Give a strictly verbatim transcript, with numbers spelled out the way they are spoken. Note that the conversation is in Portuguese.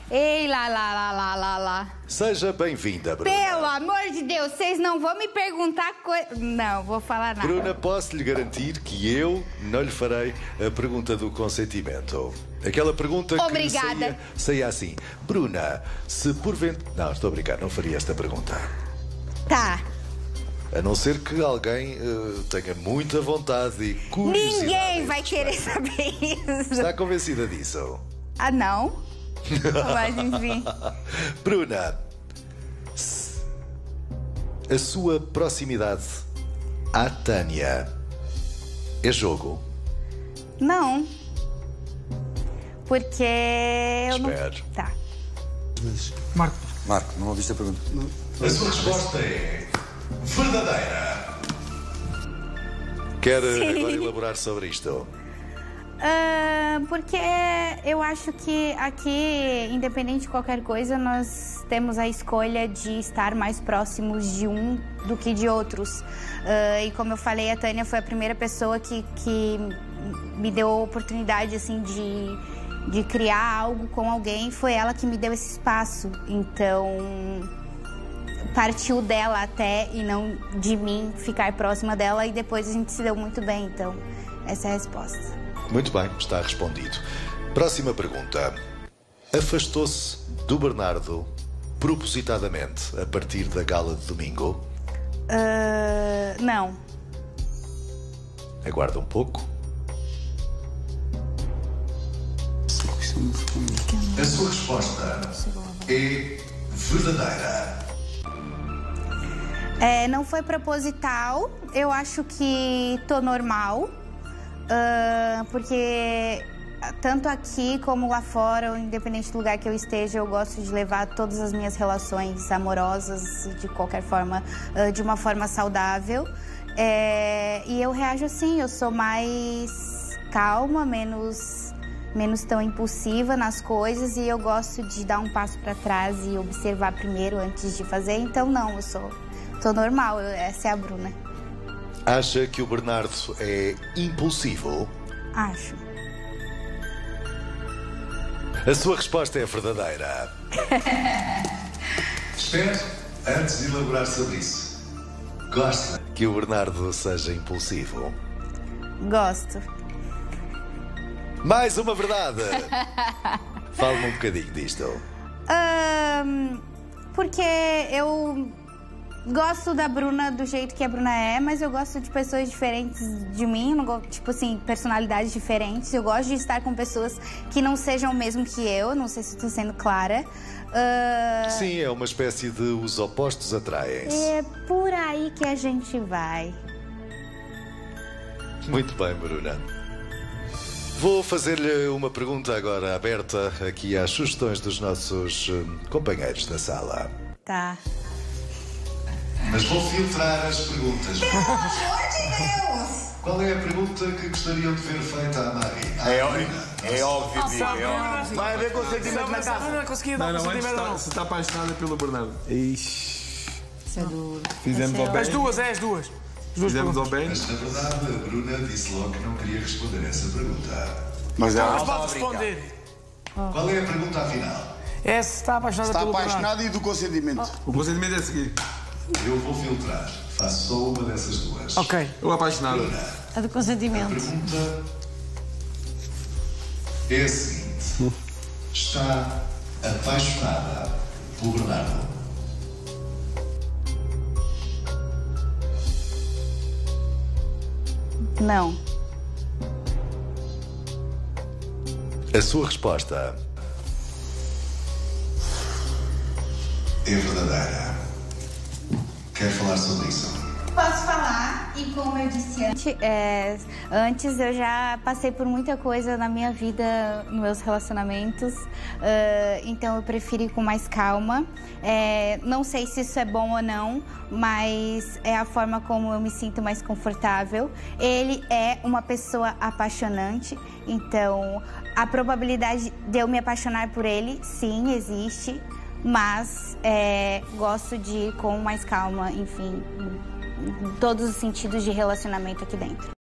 Ei, lá, lá, lá, lá, lá, lá. Seja bem-vinda, Bruna. Pelo amor de Deus, vocês não vão me perguntar coisa... Não, vou falar nada. Bruna, posso lhe garantir que eu não lhe farei a pergunta do consentimento. Aquela pergunta Obrigada. que saía, saía assim. Bruna, se porventura... Não, estou a brincar, não faria esta pergunta. Tá. A não ser que alguém uh, tenha muita vontade e curiosidade. Ninguém vai querer saber isso. Está convencida disso? Ah, não? Mas, enfim. Bruna, a sua proximidade à Tânia é jogo? Não. Porque eu não... Espero. Tá. Marco. Marco, não ouviste a pergunta? Não. A sua resposta é verdadeira. Quer Sim. agora elaborar sobre isto? Uh, porque eu acho que aqui, independente de qualquer coisa, nós temos a escolha de estar mais próximos de um do que de outros. Uh, e como eu falei, a Tânia foi a primeira pessoa que, que me deu a oportunidade assim, de, de criar algo com alguém. Foi ela que me deu esse espaço. Então, partiu dela até e não de mim ficar próxima dela. E depois a gente se deu muito bem. Então, essa é a resposta. Muito bem, está respondido. Próxima pergunta. Afastou-se do Bernardo propositadamente a partir da gala de domingo? Uh, não. Aguarda um pouco. A sua resposta é verdadeira. É, não foi proposital. Eu acho que tô normal. Uh, porque tanto aqui como lá fora, ou independente do lugar que eu esteja, eu gosto de levar todas as minhas relações amorosas, de qualquer forma, uh, de uma forma saudável. É, e eu reajo assim, eu sou mais calma, menos, menos tão impulsiva nas coisas, e eu gosto de dar um passo para trás e observar primeiro antes de fazer. Então não, eu sou, sou normal, eu, essa é a Bruna. Acha que o Bernardo é impulsivo? Acho. A sua resposta é verdadeira. Espere, antes de elaborar sobre isso. Gosta que o Bernardo seja impulsivo? Gosto. Mais uma verdade. Fala-me um bocadinho disto. Um, porque eu... gosto da Bruna do jeito que a Bruna é, mas eu gosto de pessoas diferentes de mim, não gosto, tipo assim, personalidades diferentes. Eu gosto de estar com pessoas que não sejam o mesmo que eu, não sei se estou sendo clara. Uh... Sim, é uma espécie de os opostos atraem-se. É por aí que a gente vai. Muito bem, Bruna. Vou fazer-lhe uma pergunta agora aberta aqui às sugestões dos nossos hum, companheiros da sala. Tá. Mas vou filtrar as perguntas. Pelo amor de Deus! Qual é a pergunta que gostariam de ver feita à Mari? À É, Bruna? é óbvio, Diego, é óbvio. Vai haver consentimento na casa. Não conseguia dar Não, não, antes consentimento, está, não. se está apaixonada pelo Bernardo. Ixi. Isso é duro. Fizemos ao bem. As duas, é as duas. As duas Fizemos ao perguntas. bem. Mas, na verdade, a Bruna disse logo que não queria responder essa pergunta. Mas Mas ela pode responder. Qual é a pergunta, afinal? É se está apaixonada está pelo Bernardo. apaixonada e do consentimento. O consentimento é a seguir. Eu vou filtrar. Faço só uma dessas duas. Ok. Eu apaixonado. Bruna, A do a consentimento. pergunta é a seguinte. Está apaixonada pelo Bernardo? Não. A sua resposta é verdadeira. Quer falar sobre isso? Posso falar, e como eu disse antes, é, antes eu já passei por muita coisa na minha vida, nos meus relacionamentos, uh, então eu prefiro ir com mais calma. É, não sei se isso é bom ou não, mas é a forma como eu me sinto mais confortável. Ele é uma pessoa apaixonante, então a probabilidade de eu me apaixonar por ele, sim, existe. Mas é, gosto de ir com mais calma, enfim, em todos os sentidos de relacionamento aqui dentro.